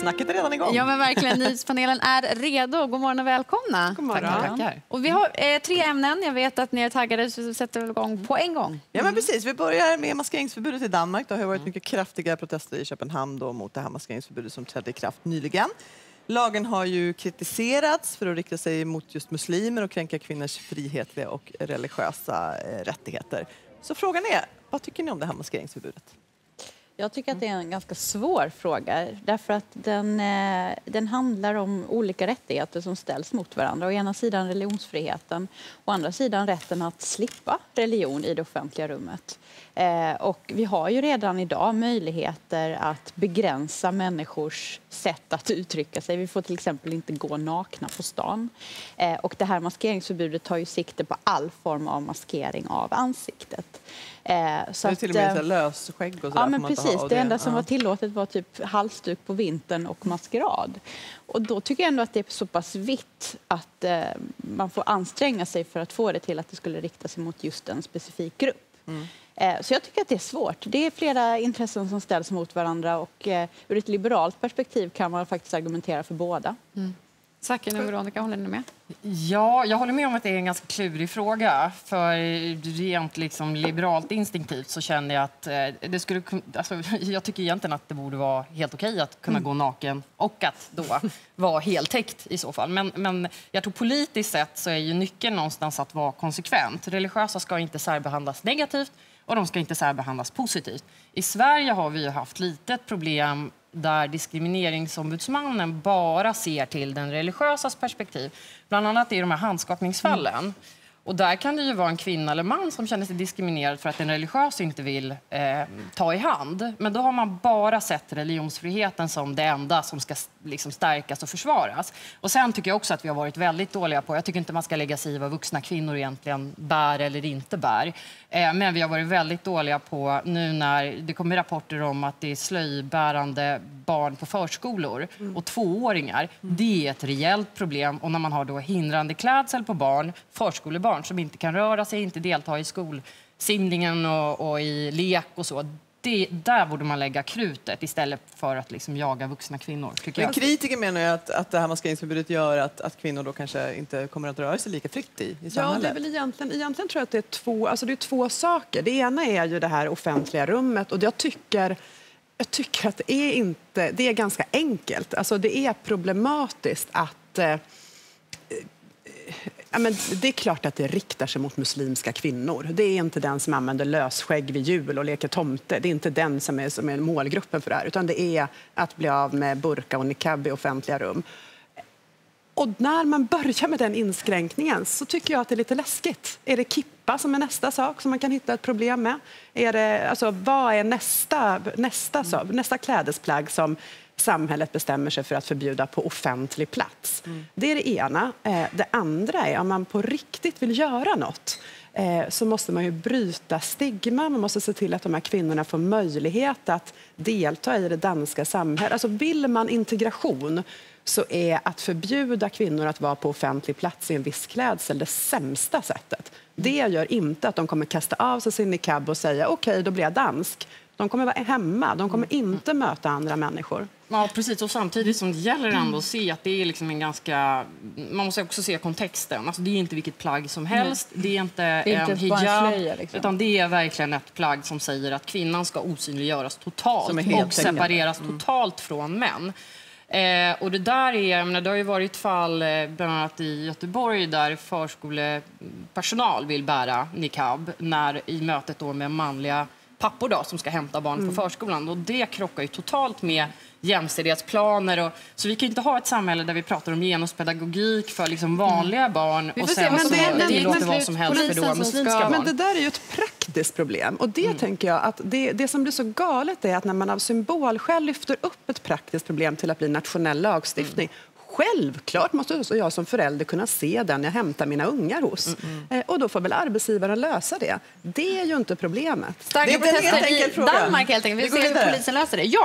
Snacket är redan igång. Ja, men verkligen. Nyhetspanelen är redo. God morgon och välkomna. God morgon. Tackar. Och vi har 3 ämnen. Jag vet att ni är taggade, så sätter vi igång på en gång. Ja, men precis. Vi börjar med maskeringsförbudet i Danmark. Det har varit mycket kraftiga protester i Köpenhamn då mot det här maskeringsförbudet som trädde i kraft nyligen. Lagen har ju kritiserats för att rikta sig mot just muslimer och kränka kvinnors frihetliga och religiösa rättigheter. Så frågan är, vad tycker ni om det här maskeringsförbudet? Jag tycker att det är en ganska svår fråga därför att den handlar om olika rättigheter som ställs mot varandra. Å ena sidan religionsfriheten, å andra sidan rätten att slippa religion i det offentliga rummet. Och vi har ju redan idag möjligheter att begränsa människors sätt att uttrycka sig. Vi får till exempel inte gå nakna på stan. Och det här maskeringsförbudet tar ju sikte på all form av maskering av ansiktet. Så det är till och med lösskägg och sådär. Ja, men precis. Det enda som var tillåtet var typ halsduk på vintern och maskerad. Och då tycker jag ändå att det är så pass vitt att man får anstränga sig för att få det till att det skulle rikta sig mot just en specifik grupp. Så jag tycker att det är svårt. Det är flera intressen som ställs mot varandra och ur ett liberalt perspektiv kan man faktiskt argumentera för båda. Sacken och Veronica, håller ni med? Ja, jag håller med om att det är en ganska klurig fråga. För rent liksom liberalt instinktivt så känner jag att det skulle... Alltså, jag tycker egentligen att det borde vara helt okej att kunna gå naken och att då vara heltäckt i så fall. Men jag tror politiskt sett så är ju nyckeln någonstans att vara konsekvent. Religiösa ska inte särbehandlas negativt och de ska inte särbehandlas positivt. I Sverige har vi ju haft lite ett problem där diskrimineringsombudsmannen bara ser till den religiösas perspektiv. Bland annat i de här handskakningsfallen. Och där kan det ju vara en kvinna eller man som känner sig diskriminerad för att en religiös inte vill ta i hand. Men då har man bara sett religionsfriheten som det enda som ska liksom stärkas och försvaras. Och sen tycker jag också att vi har varit väldigt dåliga på, jag tycker inte man ska lägga sig i vad vuxna kvinnor egentligen bär eller inte bär. Men vi har varit väldigt dåliga på nu när det kommer rapporter om att det är slöjbärande barn på förskolor och 2-åringar. Det är ett rejält problem. Och när man har då hindrande klädsel på barn, förskolebarn som inte kan röra sig, inte delta i skolsimningen och i lek och så. Där borde man lägga krutet istället för att liksom jaga vuxna kvinnor. Men kritiker menar ju att det här maskeringsförbudet gör att kvinnor då kanske inte kommer att röra sig lika fritt i samhället. Ja, det är väl egentligen tror jag att det är två saker. Det ena är ju det här offentliga rummet och jag tycker att det är ganska enkelt. Alltså det är problematiskt att men det är klart att det riktar sig mot muslimska kvinnor. Det är inte den som använder lösskägg vid jul och leker tomte. Det är inte den som är målgruppen för det här. Utan det är att bli av med burka och niqab i offentliga rum. Och när man börjar med den inskränkningen så tycker jag att det är lite läskigt. Är det kippa som är nästa sak som man kan hitta ett problem med? Vad är nästa klädesplagg som samhället bestämmer sig för att förbjuda på offentlig plats? Det är det ena. Det andra är om man på riktigt vill göra något så måste man ju bryta stigma. Man måste se till att de här kvinnorna får möjlighet att delta i det danska samhället. Alltså vill man integration så är att förbjuda kvinnor att vara på offentlig plats i en viss klädsel det sämsta sättet. Det gör inte att de kommer kasta av sig sin niqab och säga okej, då blir jag dansk. De kommer vara hemma, de kommer inte möta andra människor. Ja, precis. Och samtidigt som det gäller ändå att se att det är liksom en ganska... Man måste också se kontexten. Alltså det är inte vilket plagg som helst. Det är inte en hijab, liksom. Utan det är verkligen ett plagg som säger att kvinnan ska osynliggöras totalt och separeras totalt från män. Och det där det har ju varit fall bland annat i Göteborg där förskolepersonal vill bära niqab i mötet då med manliga pappor då, som ska hämta barn på förskolan. Och det krockar ju totalt med jämställdhetsplaner. Så vi kan inte ha ett samhälle där vi pratar om genuspedagogik för liksom vanliga barn och sen så tillåter vad som helst för då muslimska barn. Men det där är ju ett praktiskt problem. Och det tänker jag att det som blir så galet är att när man av symbolskäl lyfter upp ett praktiskt problem till att bli nationell lagstiftning självklart måste jag som förälder kunna se den jag hämtar mina ungar hos. Och då får väl arbetsgivaren lösa det. Det är ju inte problemet. Starka protester i Danmark helt enkelt. Vi ser hur polisen löser det. Ja.